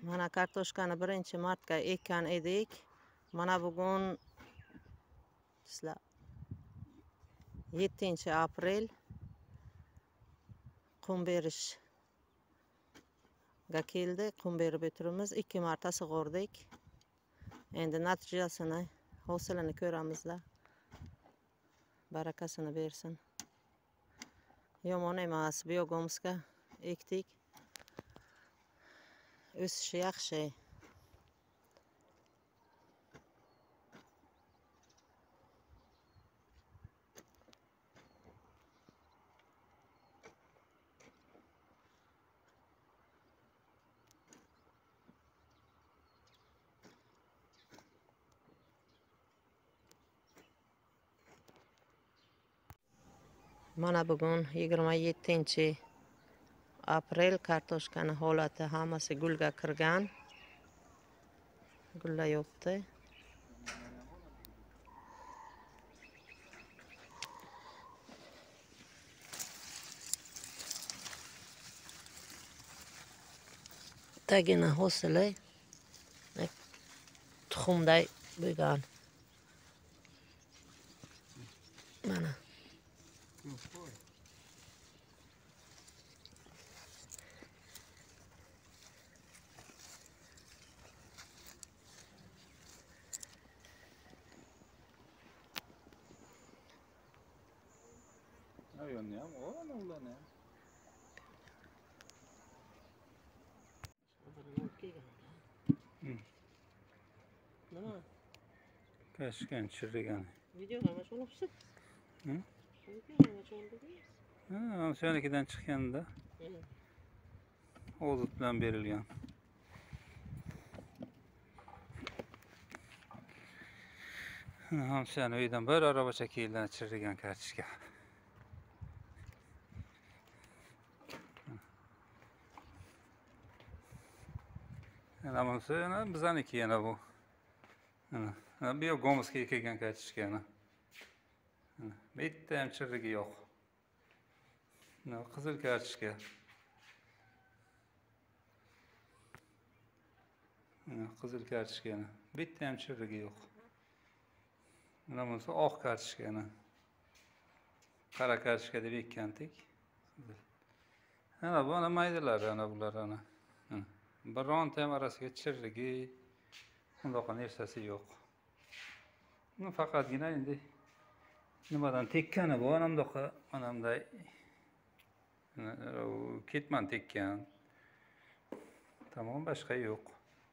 Mana kartoshkani 1-martga ekkan edik. Mana bugun 7-aprel qum berishga keldi. Qum berib o'tiramiz. 2 marta sug'ordik. Endi natijasini, hosilini ko'ramizda. Barakasini bersin. Yomon emas, biogomska ekdik. O'sishi yaxshi. Mana bugun 27-aprel kartoshkani holati hammasi gulga kirgan. Gullayapti. Tagini hosili tuxumday bo'lgan. Mana Kaşkan çırıgan. videoga mı olupsiz? Hı? Videoga mı oldingiz? Ha, sonrakidan chiqqanda o'zit bilan berilgan. Hamshani uydan bir arabacha kelgan chirigan kartoshka. Ana bunisi bizaniki yana bu. Ana biogomska kelgan kartoshka. Bitta ham chirigi yo'q. Qizil kartoshka. Qizil kartoshkani. Bitta ham chirigi yo'q. Mana bunisi oq kartoshkani. Qora kartoshka deb ekkandik. Ana bu ana maydalar ana bular ana. Bironta ham arasiga chirigi, bundoqa narsasi yo'q. Faqatgina endi nimadan tekkani bu anamdoqa manamday ketman tekkan. Tamam, boshqa yo'q.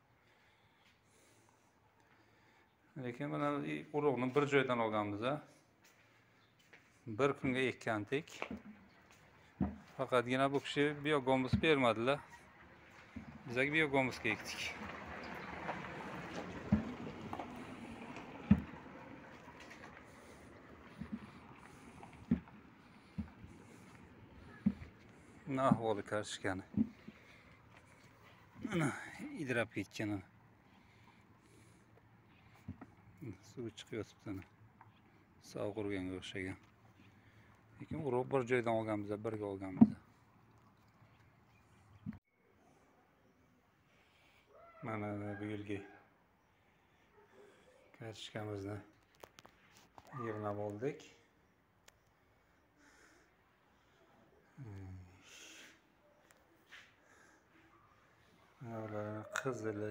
Lekin mana urug'ni bir joydan olganmiz a. Bir kunga ekkandik. Faqatgina bu kishi biogomos bermadilar. Bizga biogomoska ekdik. Ne ahvoli kartoshkani. Ana idrab ketgan. Suv chiqyapti ana. Sovuq urganga o'xshagan. Lekin urug' bir joydan olganmiz, birga olganmiz. Mana bu yilgi kartoshkamizni yig'nab oldik. Ular qizili,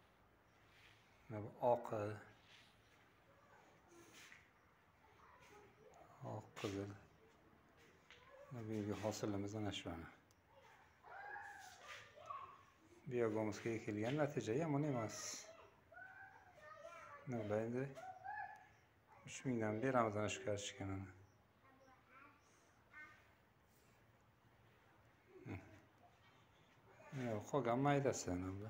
oqi, oq qizil. Bu yilgi hosilimiz ana shu ana. Biogomoska ekilgan, natija yomon emas. Nima endi 3000 dan beramiz ana shu kartoshkani. Qolgan maydasi ana bu.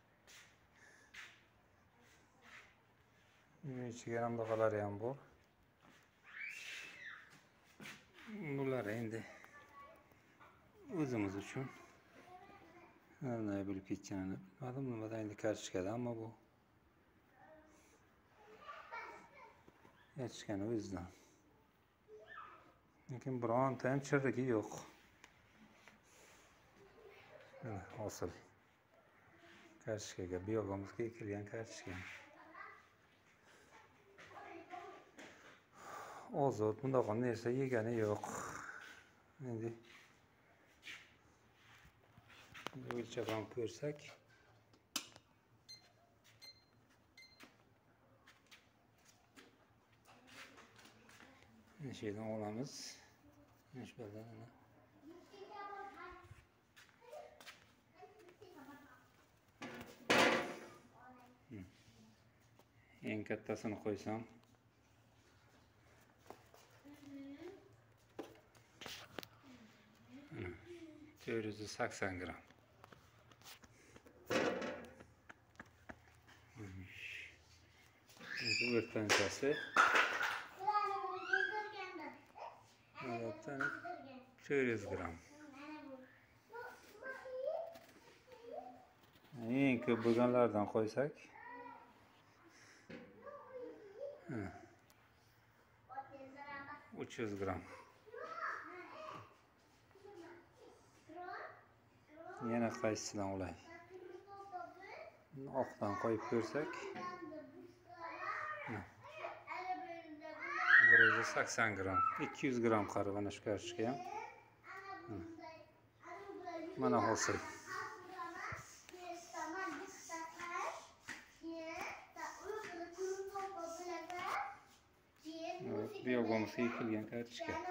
Ichiga ham buqalari ham bor. Bular endi o'zimiz uchun qanday bo'lib ketganini bilmadim. Nimadan endi kartoshkada, ammo bu yetishgani o'zidan. Lekin bironta ham chirigi yo'q. Hosil. kartoshkaga, biyogomizga ekilgan kartoshka. Ozod bundaqa narsa yegani yo'q. Endi o'lchab ham ko'rsak. Mana shu yerdan olamiz. Mana shu yerdan ana. Eng kattasini qo'ysam. 480 gram. Bu o'rtanchasi 400 gram. Eng ko'p bo'lganlardan qo'ysak 300 gram. Yana qaysisidan olay? Oqdan qo'yib ko'rsak 180 gram, 200 gram qarib ana shu kartoshka ham. Mana hosil. Biyogomizga ekilgan kartoshka.